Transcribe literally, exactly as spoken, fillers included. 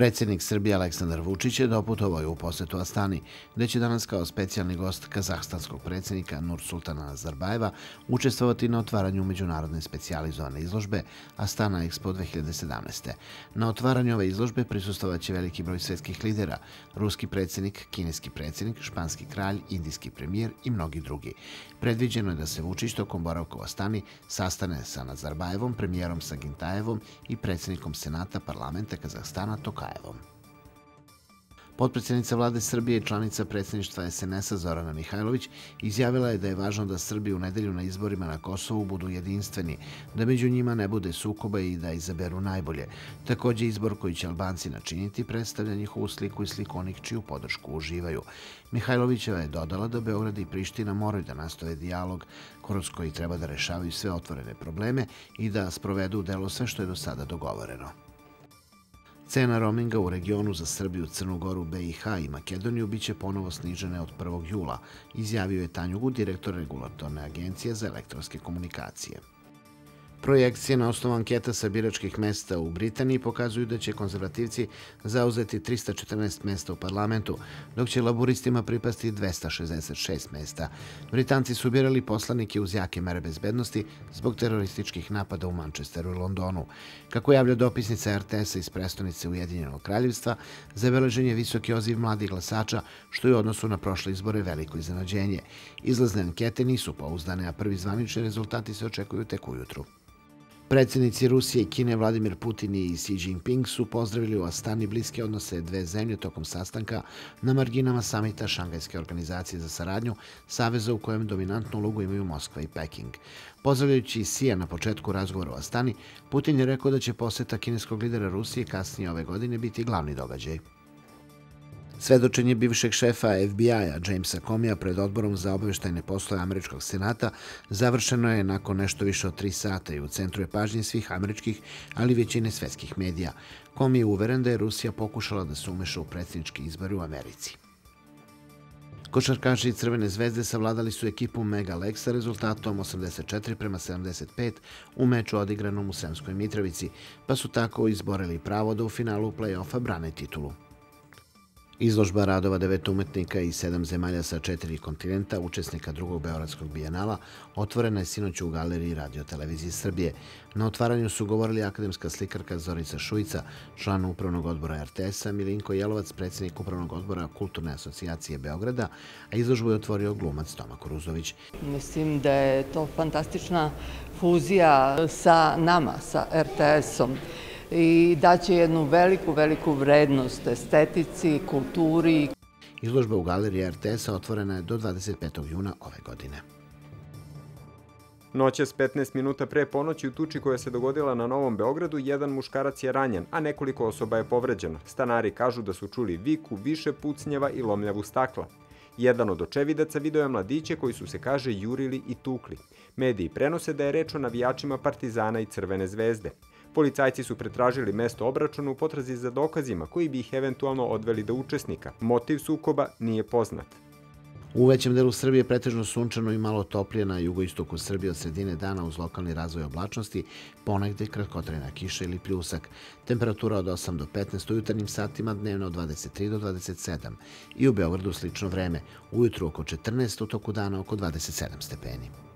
Predsjednik Srbije Aleksandar Vučić je doputovao je u posetu Astani, gde će danas kao specijalni gost kazahstanskog predsjednika Nursultana Nazarbajeva učestvovati na otvaranju međunarodne specijalizovane izložbe Astana Expo dve hiljade sedamnaeste. Na otvaranju ove izložbe prisustvovaće veliki broj svetskih lidera, ruski predsjednik, kineski predsjednik, španski kralj, indijski premijer i mnogi drugi. Predviđeno je da se Vučić tokom boravka u Astani sastane sa Nazarbajevom, premijerom Sagintajevom i predsjednikom Senata parlamenta Kazahstana Tokajevom. Potpredsjednica vlade Srbije i članica predsjedništva es en es a Zorana Mihajlović izjavila je da je važno da Srbi u nedelju na izborima na Kosovu budu jedinstveni, da među njima ne bude sukoba i da izaberu najbolje. Također, izbor koji će Albanci načiniti predstavlja njihovu sliku i sliku onih čiju podršku uživaju. Mihajlovićeva je dodala da Beograd i Priština moraju da nastave dijalog kroz koji treba da rešavaju sve otvorene probleme i da sprovedu u delo sve što je do sada dogovoreno. Cena roaminga u regionu za Srbiju, Crnu Goru, be i ha i Makedoniju biće ponovo snižene od prvog jula, izjavio je Tanjugu, direktor regulatorne agencije za elektronske komunikacije. Projekcije na osnovu anketa sa biračkih mesta u Britaniji pokazuju da će konzervativci zauzeti trista četrnaest mesta u parlamentu, dok će laburistima pripasti dvesta šezdeset šest mesta. Britanci su birali poslanike uz jake mere bezbednosti zbog terorističkih napada u Manchesteru i Londonu. Kako javlja dopisnica er te es a iz prestonice Ujedinjenog kraljevstva, zabeležen je visoki odziv mladih glasača, što je u odnosu na prošle izbore veliko iznenađenje. Izlazne ankete nisu pouzdane, a prvi zvanični rezultati se očekuju tek ujutru. Predsjednici Rusije i Kine Vladimir Putin i Xi Jinping su pozdravili u Astani bliske odnose dve zemlje tokom sastanka na marginama samita Šangajske organizacije za saradnju, saveza u kojem dominantnu ulogu imaju Moskva i Peking. Pozdravljajući Xija na početku razgovora u Astani, Putin je rekao da će poseta kineskog lidera Rusije kasnije ove godine biti glavni događaj. Svedočenje bivšeg šefa ef bi a Jamesa Comeyja pred odborom za obavještajne poslove američkog senata završeno je nakon nešto više od tri sata i u centru je pažnje svih američkih, ali i većine svetskih medija. Comey je uveren da je Rusija pokušala da se umeša u predsjednički izbori u Americi. Košarkaši Crvene zvezde savladali su ekipu Mega Lek sa rezultatom osamdeset četiri prema sedamdeset pet u meču odigranom u Sremskoj Mitrovici, pa su tako izborili pravo da u finalu play-offa brane titulu. Izložba radova devet umetnika i sedam zemalja sa četiri kontinenta, učesnika drugog Beogradskog bijenala, otvorena je sinoć u galeriji Radio-televizije Srbije. Na otvaranju su govorili akademska slikarka Zorica Šuica, član upravnog odbora er te es a, Milinko Jelovac, predsjednik upravnog odbora Kulturne asocijacije Beograda, a izložbu je otvorio glumac Toma Kuruzović. Mislim da je to fantastična fuzija sa nama, sa er te esom. I daće jednu veliku, veliku vrednost estetici, kulturi. Izložba u galeriji er te es a otvorena je do dvadeset petog juna ove godine. Noćas petnaest minuta pre ponoći u tuči koja se dogodila na Novom Beogradu, jedan muškarac je ranjen, a nekoliko osoba je povređeno. Stanari kažu da su čuli viku, više pucnjeva i lomljavu stakla. Jedan od očevidaca video je mladiće koji su se, kaže, jurili i tukli. Mediji prenose da je reč o navijačima Partizana i Crvene zvezde. Policajci su pretražili mesto obračuna u potrazi za dokazima koji bi ih eventualno odveli do učesnika. Motiv sukoba nije poznat. U većem delu Srbije pretežno sunčano i malo toplije na jugoistoku Srbije od sredine dana uz lokalni razvoj oblačnosti, ponegde kratkotrajna kiša ili pljusak. Temperatura od osam do petnaest u jutarnjim satima, dnevno od dvadeset tri do dvadeset sedam. I u Beogradu slično vreme, ujutru oko četrnaest, u toku dana oko dvadeset sedam stepeni.